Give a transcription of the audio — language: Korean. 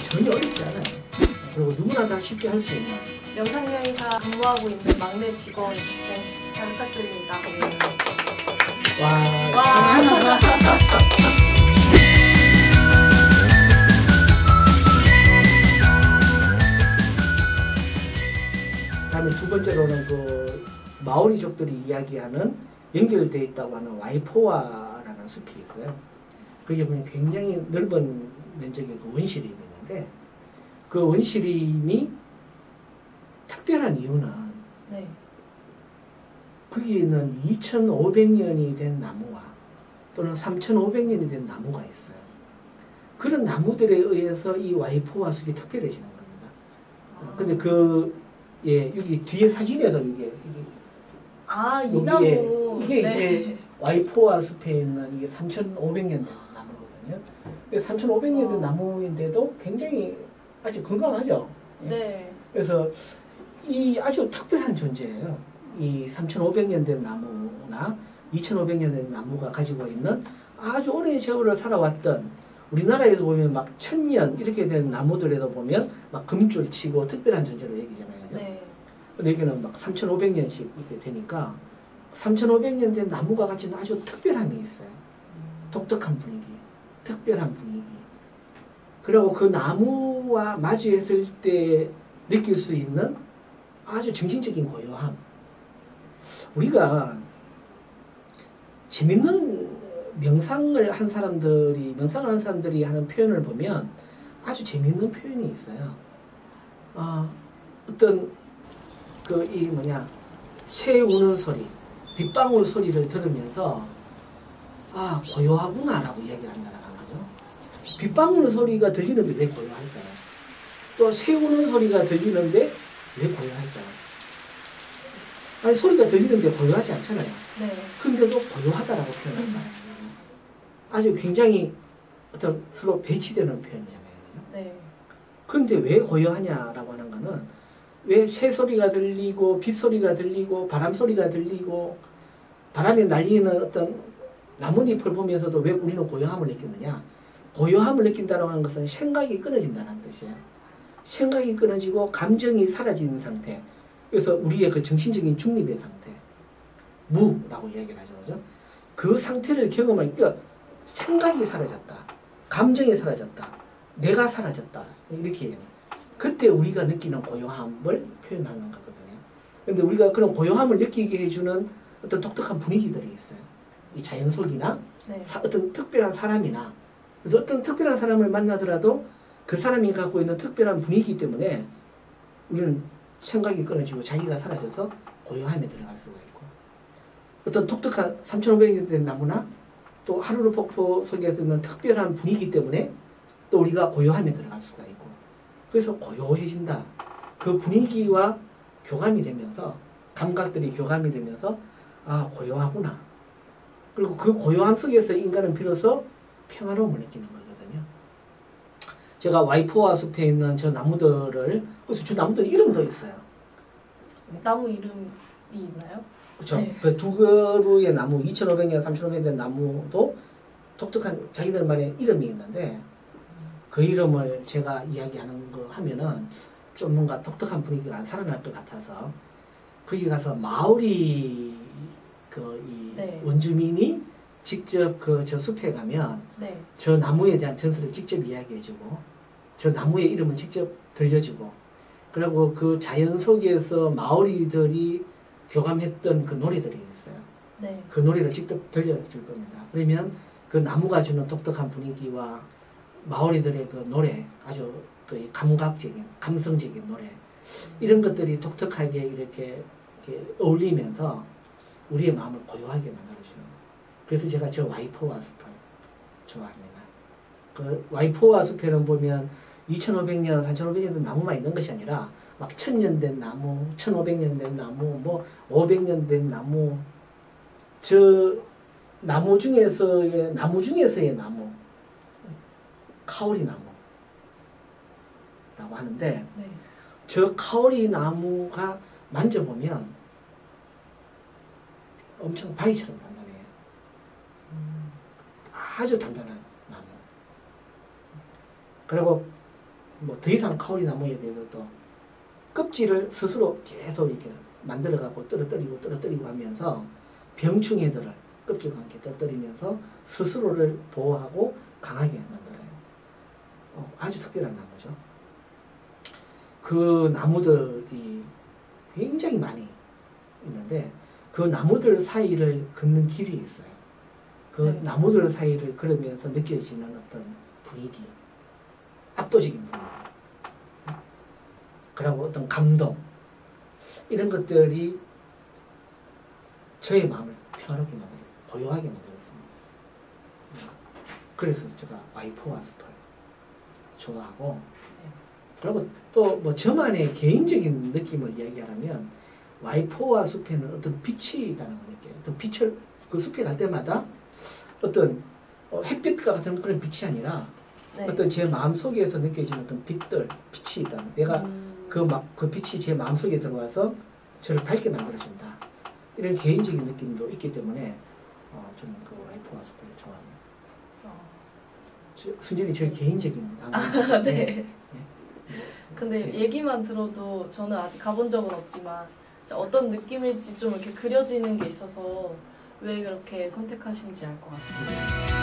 전혀 어렵지 않아요. 그리고 누구나 다 쉽게 할 수 있는. 명상여행사 근무하고 있는 막내 직원, 네, 잘 부탁드립니다. 와. 와. 다음에 두 번째로는 그 마오리족들이 이야기하는 연결되어 있다고 하는 와이포아라는 숲이 있어요. 거기에 보면 굉장히 넓은 면적의 그 원시림이 있는데, 그 원시림이 특별한 이유는 네. 거기에는 2,500년이 된 나무와 또는 3,500년이 된 나무가 있어요. 그런 나무들에 의해서 이 와이포아 숲이 특별해지는 겁니다. 근데 여기 뒤에 사진에도 이게 이 나무. 이게 네. 이제 와이포아 숲에 있는 이게 3,500년 된 나무거든요. 3,500년 된 나무인데도 굉장히 아주 건강하죠. 네. 그래서 이 아주 특별한 존재예요. 이 3,500년 된 나무나 2,500년 된 나무가 가지고 있는 아주 오랜 세월을 살아왔던, 우리나라에도 보면 막 1,000년 이렇게 된 나무들에도 보면 막 금줄 치고 특별한 존재로 여기잖아요. 그죠? 네. 근데 여기는 막 3,500년씩 이렇게 되니까 3,500년 된 나무가 가지는 아주 특별함이 있어요. 독특한 분위기, 특별한 분위기. 그리고 그 나무와 마주했을 때 느낄 수 있는 아주 정신적인 고요함. 우리가 재밌는 명상을 한 사람들이 하는 표현을 보면 아주 재밌는 표현이 있어요. 어떤 새 우는 소리, 빗방울 소리를 들으면서 고요하구나라고 이야기를 한다는 거죠. 빗방울 소리가 들리는데 왜 고요할까요? 또 새 우는 소리가 들리는데 왜 고요할까요? 아니, 소리가 들리는데 고요하지 않잖아요. 네. 근데도 고요하다라고 표현한다. 아주 굉장히 어떤 서로 배치되는 표현이잖아요. 네. 근데 왜 고요하냐라고 하는 거는, 왜 새 소리가 들리고 빗 소리가 들리고 바람 소리가 들리고 바람에 날리는 어떤 나뭇잎을 보면서도 왜 우리는 고요함을 느끼느냐? 고요함을 느낀다고 하는 것은 생각이 끊어진다는 뜻이에요. 생각이 끊어지고 감정이 사라진 상태. 그래서 우리의 그 정신적인 중립의 상태, 무라고 이야기를 하죠. 그죠? 그 상태를 경험하니까 생각이 사라졌다, 감정이 사라졌다, 내가 사라졌다, 이렇게 해요. 그때 우리가 느끼는 고요함을 표현하는 거거든요. 그런데 우리가 그런 고요함을 느끼게 해주는 어떤 독특한 분위기들이 있어요. 이 자연 속이나 네. 어떤 특별한 사람이나, 그래서 어떤 특별한 사람을 만나더라도 그 사람이 갖고 있는 특별한 분위기 때문에 우리는 생각이 끊어지고 자기가 사라져서 고요함에 들어갈 수가 있고, 어떤 독특한 3,500년 된 나무나 또 하루루 폭포 속에서 있는 특별한 분위기 때문에 또 우리가 고요함에 들어갈 수가 있고, 그래서 고요해진다. 그 분위기와 교감이 되면서, 감각들이 교감이 되면서 고요하구나. 그리고 그 고요함 속에서 인간은 비로소 평화로움을 느끼는 거거든요. 제가 와이포아 숲에 있는 저 나무들을, 그래서 저 나무들 이름도 있어요. 나무 이름이 있나요? 그렇죠. 네. 그 두 그루의 나무, 2,500년, 3,500년 된 나무도 독특한 자기들만의 이름이 있는데, 그 이름을 제가 이야기하는 거 하면은 좀 뭔가 독특한 분위기가 안 살아날 것 같아서, 거기 가서 마오리 네. 원주민이 직접 저 숲에 가면 네. 저 나무에 대한 전설을 직접 이야기해주고, 저 나무의 이름을 직접 들려주고, 그리고 그 자연 속에서 마오리들이 교감했던 그 노래들이 있어요. 네. 그 노래를 직접 들려줄 겁니다. 그러면 그 나무가 주는 독특한 분위기와 마오리들의 그 노래, 아주 그 감각적인, 감성적인 노래, 이런 것들이 독특하게 이렇게 어울리면서 우리의 마음을 고요하게 만들어주는. 그래서 제가 저 와이포아 숲을 좋아합니다. 그 와이포아 숲에는 보면 2,500년, 3,500년 된 나무만 있는 것이 아니라 막 1,000년 된 나무, 1,500년 된 나무, 500년 된 나무, 저 나무 중에서의 나무, 카오리 나무라고 하는데, 네. 저 카오리 나무가 만져보면 엄청 바위처럼 단단해요. 아주 단단한 나무. 그리고 뭐 더 이상 카오리 나무에 대해서도 껍질을 스스로 계속 이렇게 만들어가고 떨어뜨리고 하면서 병충해들을 껍질과 함께 떨어뜨리면서 스스로를 보호하고 강하게 만들어요. 아주 특별한 나무죠. 그 나무들이 굉장히 많이 있는데 그 나무들 사이를 걷는 길이 있어요. 그 네. 나무들 사이를 걸으면서 느껴지는 어떤 분위기, 압도적인 분위기, 그리고 어떤 감동, 이런 것들이 저의 마음을 평화롭게 만들고 고요하게 만들었습니다. 그래서 제가 와이포와 숲을 좋아하고, 그리고 또 뭐 저만의 개인적인 느낌을 이야기하라면 와이포와 숲에는 어떤 빛이 있다는 걸 느껴요. 어떤 빛을 그 숲에 갈 때마다 어떤 햇빛과 같은 그런 빛이 아니라 네. 어떤 제 마음 속에서 느껴지는 어떤 빛들, 빛이 있다는, 내가 그 빛이 제 마음 속에 들어와서 저를 밝게 만들어준다. 이런 개인적인 느낌도 있기 때문에 저는 그 와이포와 숲을 좋아합니다. 순전히 제 개인적인 아, 네. 네. 근데 네. 얘기만 들어도 저는 아직 가본 적은 없지만 어떤 느낌일지 좀 이렇게 그려지는 게 있어서 왜 그렇게 선택하신지 알 것 같습니다.